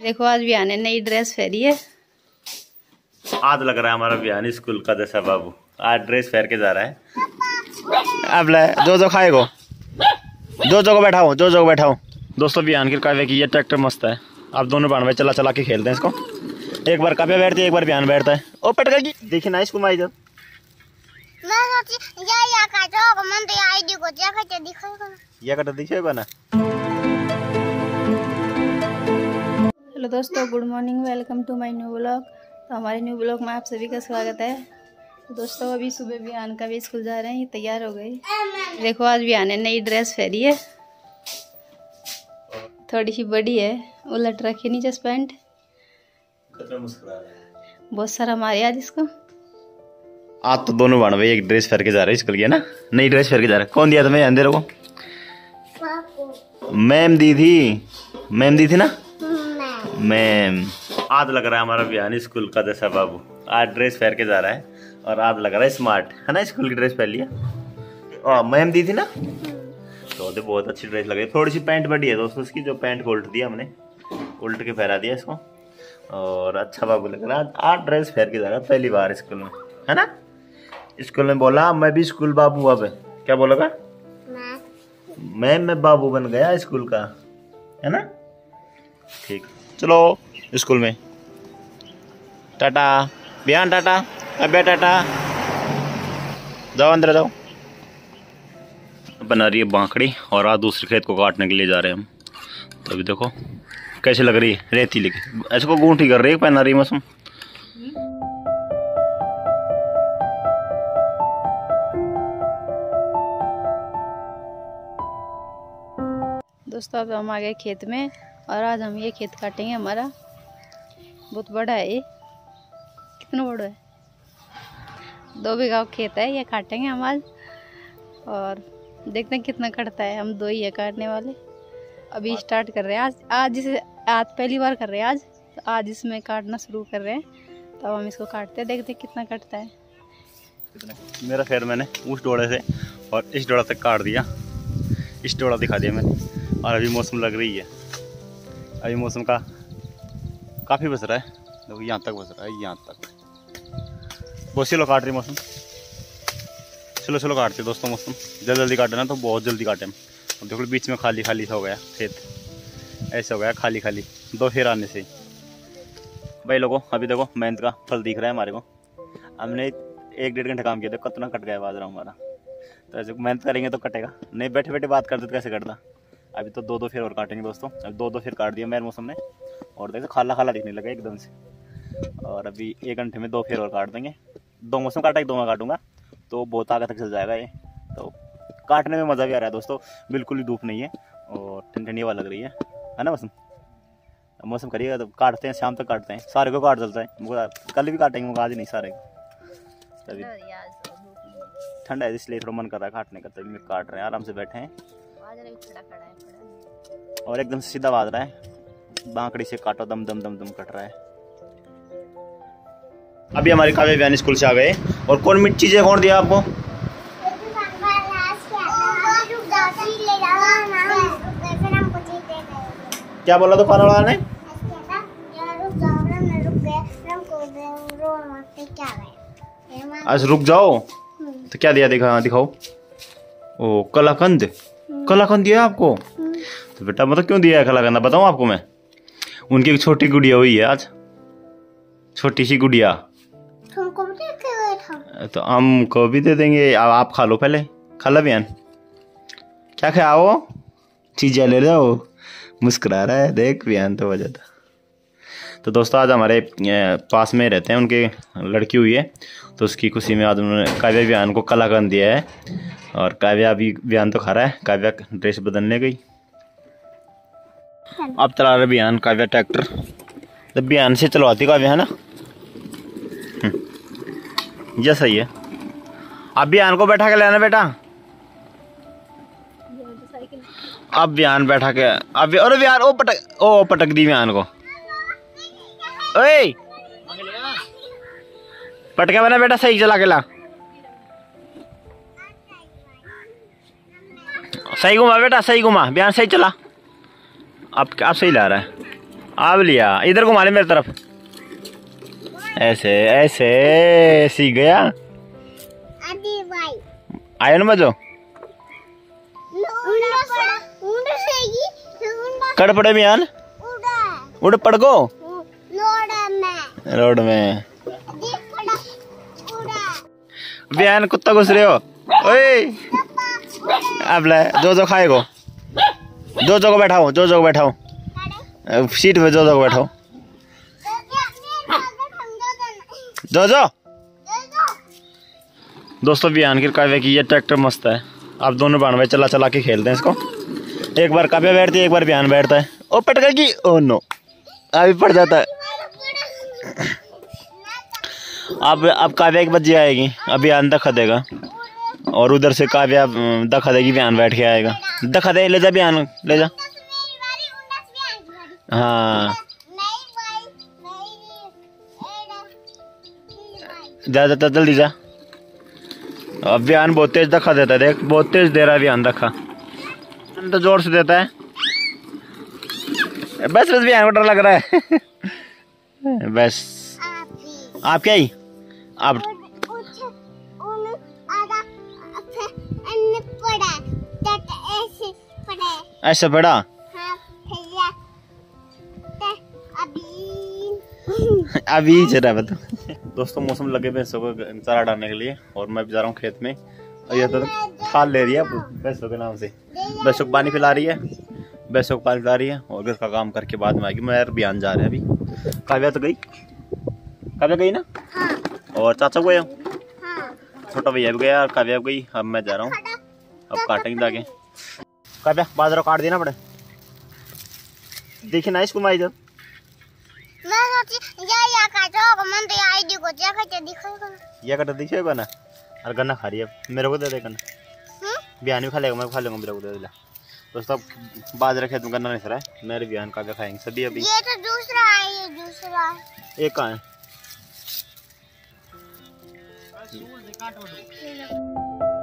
देखो आज बियान ने नई ड्रेस पहनी है। आज लग रहा है हमारा बियान स्कूल का जैसा बाबू। आज ड्रेस पहन के जा रहा है। अब ले जो खाएगो, जो को बैठाओ, जो को बैठाओ। दोस्तों बियान की काव्य की ये ट्रैक्टर मस्त है। आप दोनों भाई चला चला के खेलते हैं इसको। एक बार काव्य बैठती है, एक बार बियान बैठता है। ओ पटका जी देखिए ना इसको माई जब या कट दिखेगा ना। हेलो दोस्तों, good morning, welcome to my new blog. तो हमारे न्यू ब्लॉग में आप सभी का स्वागत है। तो दोस्तों अभी सुबह बियान का भी स्कूल जा रहे हैं, ये तैयार हो गई। देखो आज बियान ने नई ड्रेस पहनी है, थोड़ी सी बड़ी है, उलट रखी नीचे पैंट। बहुत सारा मारे आज इसको। आज तो दोनों बाण भाई एक ड्रेस पहन के जा रहे हैं स्कूल की, है ना। नई ड्रेस पहन के जा रहे हैं। कौन दिया तुम्हें अंधेरे को? मैम दी थी ना मैम। आज लग रहा है हमारा बियान स्कूल का जैसा बाबू। आज ड्रेस पहन के जा रहा है और आज लग रहा है स्मार्ट, है ना। स्कूल की ड्रेस पहन लिया। मैम दी थी ना, तो बहुत अच्छी ड्रेस लग रही है। थोड़ी सी पैंट बड़ी है दोस्तों उसकी, जो पैंट को उल्ट दिया हमने, उल्ट के फहरा दिया इसको। और अच्छा बाबू लग रहा है। आज ड्रेस पहन के जा रहा है पहली बार स्कूल में, है ना। स्कूल में बोला मैं भी स्कूल बाबू। अब क्या बोलेगा? मैं बाबू बन गया स्कूल का, है ना। ठीक, चलो स्कूल में। टाटा बियान, टाटा अबे टाटा। जाओ अंदर जाओ। बना रही है बांकड़ी और आज दूसरे खेत को काटने के लिए जा रहे हैं हम। तो अभी देखो कैसे लग रही है रेती लेके, ऐसे को गूंठी कर रही है पहना रही मौसम। दोस्तों अब हम आ गए खेत में और आज हम ये खेत काटेंगे। हमारा बहुत बड़ा है ये। कितना बड़ा है? 2 बीघा खेत है, ये काटेंगे हम आज। और देखते हैं कितना कटता है। हम 2 ही है काटने वाले। अभी स्टार्ट कर रहे हैं आज पहली बार कर रहे हैं। तो आज इसमें काटना शुरू कर रहे हैं। तो हम इसको काटते हैं, देखते हैं कितना कटता है। मेरा खैर मैंने उस डोड़े से और इस डोड़ा तक काट दिया। इस डोड़ा दिखा दिया मैंने। और अभी मौसम लग रही है, अभी मौसम का काफ़ी बस रहा है। देखो यहाँ तक बस रहा है, यहाँ तक बहुत स्लो काट रही मौसम। स्लो काटते दोस्तों मौसम। जल्दी काटे ना तो बहुत जल्दी काटे हम। अब देखो बीच में खाली सा हो गया खेत, ऐसे हो गया खाली 2 फेर आने से। भाई लोगों अभी देखो मेहनत का फल दिख रहा है हमारे को। हमने 1-1.5 घंटे काम किया था, कितना कट गया बाजरा हमारा। तो ऐसे मेहनत करेंगे तो कटेगा, नहीं बैठे बैठे बात करते तो कैसे कटता। अभी तो 2-2 फेर और काटेंगे दोस्तों। अभी 2-2 फेर काट दिया मेरे मौसम ने। और देखो खाला दिखने लगा एकदम से। और अभी 1 घंटे में 2 फेर और काट देंगे। 2 मौसम काटा, 2 में काटूंगा तो बहुत आगे तक चल जाएगा ये। तो काटने में मज़ा भी आ रहा है दोस्तों। बिल्कुल ही धूप नहीं है और ठंडी हवा लग रही है ना मौसम करिएगा तो काटते हैं, शाम तक काटते हैं। सारे को काट चलता है, कल भी काटेंगे, आज नहीं सारे को। तभी ठंडा है इसलिए थोड़ा मन कर रहा है काटने का, तभी काट रहे हैं। आराम से बैठे हैं और एकदम सीधा बाज रहा है। बांकड़ी से काटो, दम कट रहा है। अभी हमारे काव्य बियान स्कूल से आ गए। और कौन चीजें कौन दिया आपको? क्या बोला दुकान वाला ने? आज रुक जाओ। तो क्या दिया दिखाओ। ओ कलाकंद दिया आपको? तो बेटा मतलब क्यों दिया है कलाकंद बताऊं आपको मैं। उनकी एक छोटी गुड़िया हुई है आज, छोटी सी गुड़िया। तो हमको भी दे देंगे। आप खा लो, पहले खा लो बियान। क्या खाओ? चीज़ें ले जाओ। मुस्कुरा रहा है देख बियान तो वजह था। तो दोस्तों आज हमारे पास में रहते हैं, उनके लड़की हुई है, तो उसकी खुशी में आज उन्होंने काव्या बियान को कलाकंद दिया है। और काव्या अभी बियान तो खा रहा है। काव्या ड्रेस बदलने गई। अब चला रहा बियान काव्या ट्रैक्टर। तो बियान से चलवाती काव्या, है ना। ये सही है। अब बियान को बैठा के लेना बेटा। अब बियान बैठा के अब और बियान पटक दी बियान को। ओए पटका बना बेटा, सही चला के ला। सही घुमा बेटा, सही घुमा। बियान सही चला। आप सही ला रहा है। अब लिया, इधर घुमा ले मेरी तरफ, ऐसे ऐसे सीख गया। आया ना मजो, कड़ पड़े बयान उड़ पड़ गो रोड में बयान कुत्ता घुस रहे हो। ओए अब ले जो खाएगो, जो को बैठाओ, जो को बैठाओ सीट पे, जो को बैठाओ, जो दोस्तों बयान की काव्या की ये ट्रैक्टर मस्त है। आप दोनों बाण भाई चला चला के खेलते हैं इसको। एक बार काव्या बैठती है, एक बार बयान बैठता है। ओ पटका की, ओ नो अभी पड़ जाता है। अब काव्या एक बजे आएगी, अब बयान दखा देगा और उधर से काव्या दखा देगी, बयान बैठ के आएगा। दखा दे, ले जा बयान, ले जा। हाँ जा जा जल्दी जा। अब बयान बहुत तेज दखा देता है, देख बहुत तेज दे रहा है बयान दखा, तो जोर से देता है। बस बस बयान को डर लग रहा है। बस आप क्या ही आप ऐसा पड़ा अभी चला बता। दोस्तों मौसम लगे भैंसों को चारा डालने के लिए और मैं भी जा रहा हूँ खेत में। और ये तो खाल ले रही है भैंसों के नाम से, भैंसों को पानी पिला रही है, भैंसों को पानी पिला रही है और घर का काम करके बाद में आएगी। मैं यार बयान जा रहा है अभी। काव्या तो गई, काव्या गई ना? हाँ। और चाचा को गया? हाँ। छोटा भैया भी गया, काव्या भी गई। अब मैं जा रहा हूँ, अब काटेंगे जाके। काव्या बाजरा काट देना पड़े, देखिए ना इसको माई जब ये कटा दिखेगा ना। और गन्ना खा रही है, मेरे को दे दे गन्ना। बयान भी खा लेगा, मैं खा लूंगा, मेरे को दे दे। दोस्तों बाजरा खेत में गन्ना नहीं सरा है, मेरे बयान का खाएंगे सभी। अभी ये तो दूसरा है, ये दूसरा एक कहाँ है?